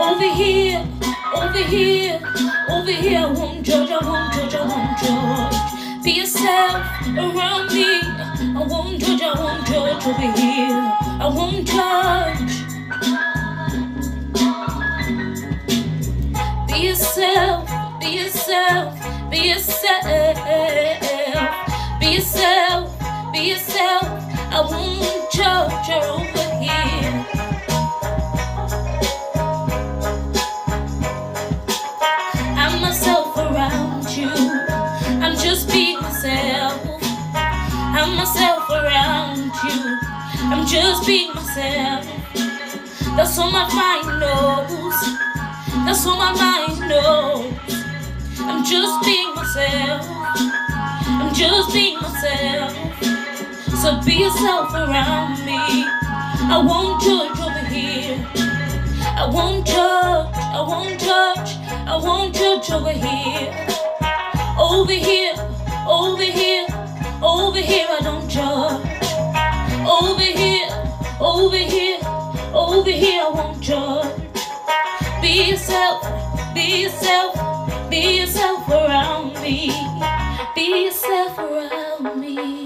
Over here, over here, over here. I won't judge, I won't judge, I won't judge. Be yourself around me. I won't judge, I won't judge. Over here, I won't judge. Be yourself, be yourself, be yourself, be yourself, be yourself. I won't judge her over here. I'm myself around you. I'm just being myself. I'm myself around you. I'm just being myself. That's all my mind knows. That's all my mind knows. I'm just being myself. I'm just being myself. So be yourself around me. I won't judge over here. I won't judge. I won't judge. I won't judge over here. Over here. Over here. Over here I don't judge. Over here. Over here. Over here I won't judge. Be yourself, be yourself, be yourself around me. Be yourself around me.